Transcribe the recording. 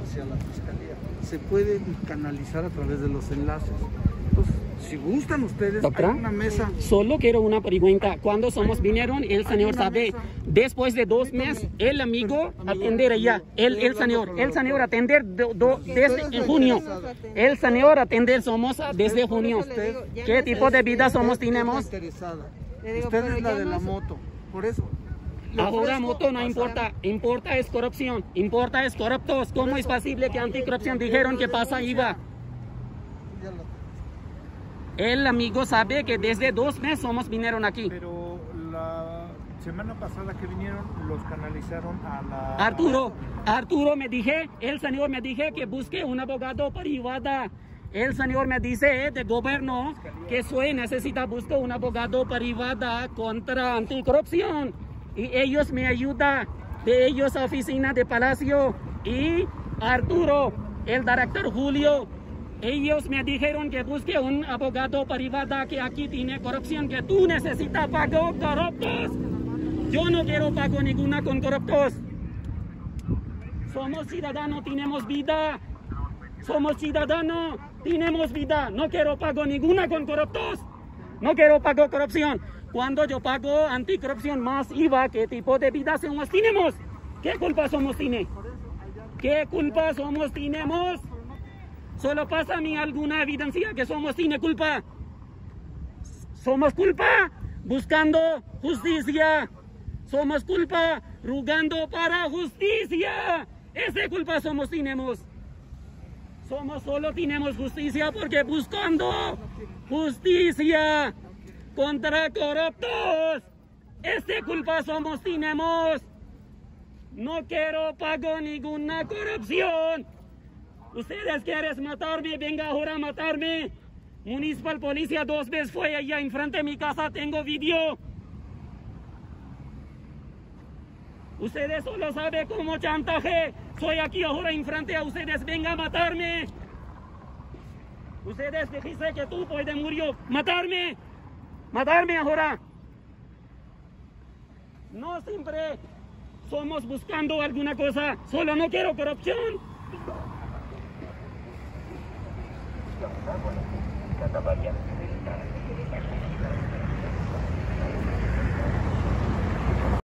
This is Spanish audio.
hacia la fiscalía. Se puede canalizar a través de los enlaces. Entonces, si gustan ustedes, doctora, hay una mesa. Solo quiero una pregunta. Cuando somos vinieron, el señor sabe, después de 2 meses, el amigo atendería. El señor atender desde junio. El señor atender somos desde junio. ¿Qué tipo de vida somos tenemos? Usted es la de la moto. Por eso. Ahora moto no importa, importa es corrupción, importa es corruptos. ¿Cómo es posible que anticorrupción dijeron que pasa IVA? El amigo sabe que desde 2 meses somos vinieron aquí. Pero la semana pasada que vinieron los canalizaron a la... Arturo me dije, el señor me dije que busque un abogado privado. El señor me dice de gobierno que necesita buscar un abogado privado contra anticorrupción. Y ellos me ayudan, de ellos oficina de Palacio y Arturo, el director Julio. Ellos me dijeron que busque un abogado privado que aquí tiene corrupción, que tú necesitas pagar corruptos. Yo no quiero pagar ninguna con corruptos. Somos ciudadanos, tenemos vida. Somos ciudadanos, tenemos vida. No quiero pagar ninguna con corruptos. No quiero pagar corrupción. Cuando yo pago anticorrupción más IVA, ¿qué tipo de vida somos tenemos? ¿Qué culpa somos tiene? ¿Qué culpa somos tenemos? Solo pasa a mí alguna evidencia que somos tiene culpa. Somos culpa buscando justicia. Somos culpa rogando para justicia. Esa culpa somos tenemos. Somos solo tenemos justicia porque buscando justicia contra corruptos. Esa culpa somos tenemos. No quiero pagar ninguna corrupción. Ustedes quieren matarme, venga ahora a matarme. Municipal Policía 2 veces fue allá enfrente de mi casa, tengo video. Ustedes solo saben cómo chantaje. Soy aquí ahora enfrente a ustedes, venga a matarme. Ustedes dijiste que tú puedes morir. Matarme. Matarme ahora. No siempre somos buscando alguna cosa. Solo no quiero corrupción. Kata bagian